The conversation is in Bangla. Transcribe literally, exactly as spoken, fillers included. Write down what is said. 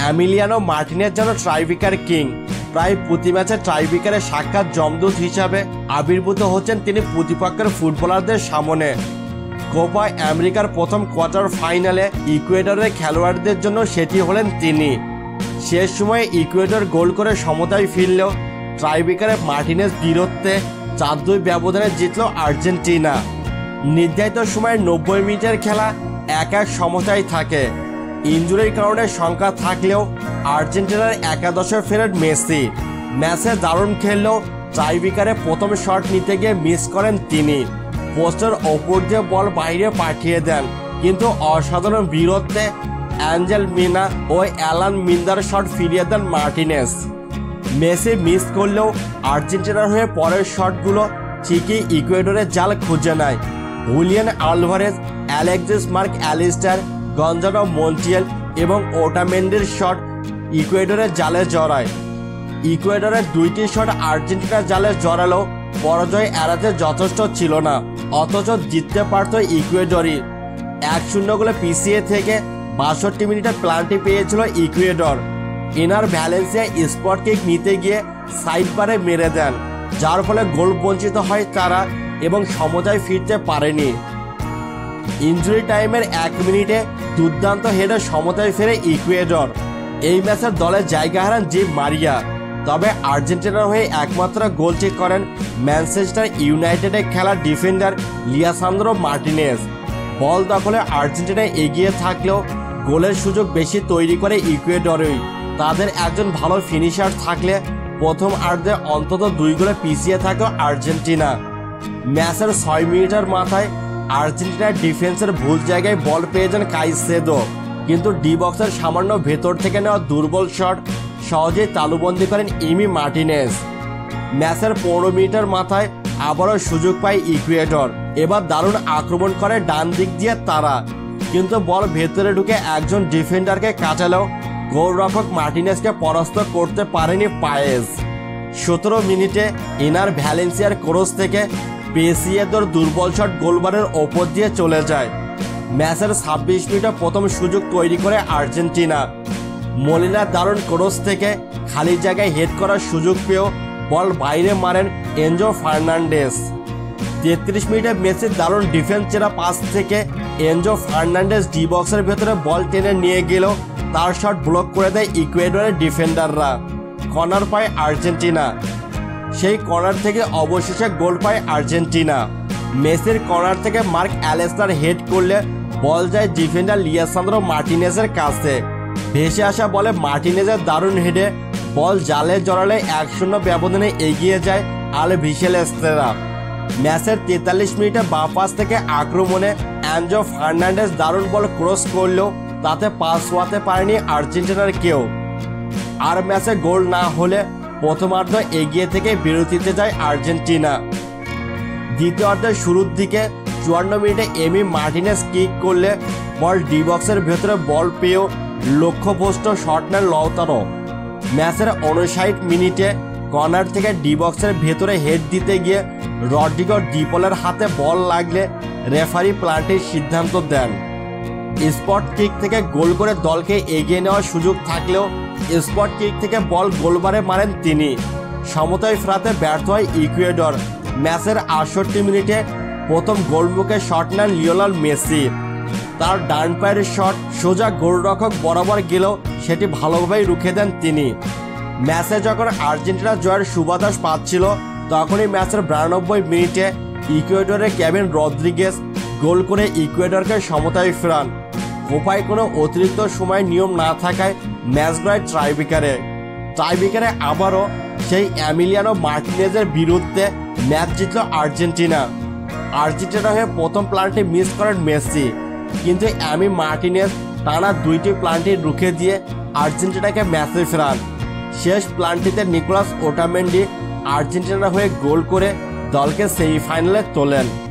এমিলিয়ানো মার্টিনেজ যেন ট্রাইব্রেকার কিং। প্রায় প্রতি ম্যাচে ট্রাইব্রেকারে সাক্ষাৎ জমদূত হিসাবে আবির্ভূত হচ্ছেন তিনি প্রতিপক্ষের ফুটবলারদের সামনে। কোপা আমেরিকার প্রথম কোয়ার্টার ফাইনালে ইকুয়েডরের খেলোয়াড়দের জন্য সেটি হলেন তিনি। শেষ সময়ে ইকুয়েডর গোল করে সমতায় ফিরলেও ট্রাইব্রেকারে মার্টিনেজ বীরত্বে চার দুই ব্যবধানে জিতল আর্জেন্টিনা। নির্ধারিত সময়ে নব্বই মিনিটের খেলা এক এক সমতায় থাকে। ইনজুরির কারণে শঙ্কা থাকলেও আর্জেন্টিনার একাদশে ফেরেন মেসি। ম্যাচে দারুণ খেললেও ট্রাইব্রেকারে প্রথম শট নিতে গিয়ে মিস করেন তিনি। পোস্টের ওপর দিয়ে বল বাইরে পাঠিয়ে দেন, কিন্তু অসাধারণ বীরত্বে অ্যাঞ্জেল মিনা ও অ্যালান মিন্দার শট ফিরিয়ে দেন মার্টিনেজ। মেসি মিস করলেও আর্জেন্টিনার হয়ে পরের শটগুলো ঠিকই ইকুয়েডরের জাল খুঁজে নেয়। Julian Alvarez, Alexis Mac Allister, Gonzalo Montiel এবং ওটামেন্ডির শট ইকুয়েডরের জালে জড়ায়। ইকুয়েডরের দুইটি শট আর্জেন্টিনার জালে জড়ালেও পরাজয় এড়াতে যথেষ্ট ছিল না, অথচ জিততে পারত ইকুয়েডরই। এক শূন্য গোলে পিছিয়ে থেকে বাষট্টি মিনিটে প্লান্টি পেয়েছিল ইকুয়েডর। এনার ভ্যালেন্সিয়া স্পট কিক নিতে গিয়ে সাইড বারে মেরে দেন, যার ফলে গোল বঞ্চিত হয় তারা এবং সমতায় ফিরতে পারেনি। ইনজুরি টাইমের এক মিনিটে দুর্দান্ত হেডে সমতায় ফেরে ইকুয়েডর। এই ম্যাচের দলে জায়গা হারান জিম মারিয়া। তবে আর্জেন্টিনার হয়ে একমাত্র গোলটি করেন ম্যানচেস্টার ইউনাইটেডে খেলা ডিফেন্ডার লিয়াসান্দ্রো মার্টিনেজ। বল দখলে আর্জেন্টিনা এগিয়ে থাকলেও গোলের সুযোগ বেশি তৈরি করে ইকুয়েডরই। তাদের একজন ভালো ফিনিশার থাকলে প্রথম আর্ধে অন্তত দুই গোলে পিছিয়ে থাকে আর্জেন্টিনা। ম্যাচের ছয় মিনিটের মাথায় আর্জেন্টিনার ডিফেন্সের ভুল জায়গায় বল পেয়ে যান কাইসেদো, কিন্তু ডি বক্সের সামান্য ভেতর থেকে নেওয়া দুর্বল শট সহজেই তালুবন্দি করেন ইমি মার্টিনেজ। ম্যাচের পনেরো মিনিটের মাথায় আবারও সুযোগ পায় ইকুয়েডর। এবার দারুণ আক্রমণ করে ডান দিক দিয়ে তারা, কিন্তু বল ভেতরে ঢুকে একজন ডিফেন্ডারকে কাটালেও গোলরক্ষক মার্টিনেজকে পরাস্ত করতে পারেনি পায়েস। সতেরো মিনিটে ইনার ভ্যালেন্সিয়ার ক্রস থেকে পেসিয়েদোর দুর্বল শট গোলবারের ওপর দিয়ে চলে যায়। ম্যাচের ছাব্বিশ মিনিটে প্রথম সুযোগ তৈরি করে আর্জেন্টিনা। মলিনা দারুণ ক্রস থেকে খালি জায়গায় হেড করার সুযোগ পেয়েও বল বাইরে মারেন এনজো ফার্নান্ডেস। তেত্রিশ মিনিটে মেসির দারুণ ডিফেন্স চেরা পাস থেকে এনজো ফার্নান্ডেস ডি বক্সের ভেতরে বল টেনে নিয়ে গেলেও তার শট ব্লক করে দেয় ইকুয়েডরের ডিফেন্ডাররা। কর্নার পায় আর্জেন্টিনা। সেই কর্নার থেকে অবশেষে গোল পায় আর্জেন্টিনা। মেসির কর্নার থেকে মার্ক অ্যালেস্টার হেড করলে বল যায় ডিফেন্ডার লিয়াসান্দ্রো মার্টিনেজের কাছে। ভেসে আসা বলে মার্টিনেজের দারুণ হেডে বল জালে জড়ালে এক শূন্য ব্যবধানে এগিয়ে যায় আলভিসেলেস্তেরা। ম্যাচের তেতাল্লিশ মিনিটে বাঁ পাশ থেকে আক্রমণে অ্যাঞ্জো ফার্নান্ডেজ দারুণ বল ক্রস করলেও তাতে পাস হওয়াতে পারেনি আর্জেন্টিনার কেউ। আর ম্যাচে গোল না হলে প্রথমার্ধ এগিয়ে থেকে বিরতিতে যায় আর্জেন্টিনা। দ্বিতীয়ার্ধের শুরুর দিকে চুয়ান্ন মিনিটে এমি মার্টিনেজ কিক করলে বল ডি বক্সের ভেতরে বল পেয়েও লক্ষ্যভ্রষ্ট শট নেন লওতারো। ম্যাচের উনষাট মিনিটে কর্নার থেকে ডি বক্সের ভেতরে হেড দিতে গিয়ে রড্রিগো ডিপলের হাতে বল লাগলে রেফারি প্লান্টির সিদ্ধান্ত দেন। স্পট কিক থেকে গোল করে দলকে এগিয়ে নেওয়ার সুযোগ থাকলেও স্পট কিক থেকে বল গোলবারে মারেন তিনি। সমতায় ফেরাতে ব্যর্থ হয় ইকুয়েডর। ম্যাচের আটষট্টি মিনিটে প্রথম গোলমুখে শট নেন লিওনেল মেসি। তার ডান পায়ের শট সোজা গোলরক্ষক বরাবর গেলেও সেটি ভালোভাবেই রুখে দেন তিনি। ম্যাচে যখন আর্জেন্টিনা জয়ের সুবাতাস পাচ্ছিল তখনই ম্যাচের বিরানব্বই মিনিটে ইকুয়েডরের কেভিন রদ্রিগেজ গোল করে ইকুয়েডরকে সমতায় ফেরান। কোপায় কোনো অতিরিক্ত সময় নিয়ম না থাকায় ম্যাচ গড়ায় ট্রাইব্রেকারে। ট্রাইব্রেকারে আবারও সেই এমিলিয়ানো মার্টিনেজের বিরুদ্ধে ম্যাচ জিতল আর্জেন্টিনা। আর্জেন্টিনা হয়ে প্রথম প্লান্টি মিস করেন মেসি, কিন্তু এমি মার্টিনেজ টানা দুইটি প্লান্টি রুখে দিয়ে আর্জেন্টিনাকে ম্যাচে ফেরান। শেষ প্লান্টিতে নিকোলাস ওটামেন্ডি আর্জেন্টিনা হয়ে গোল করে দলকে সেমিফাইনালে তোলেন।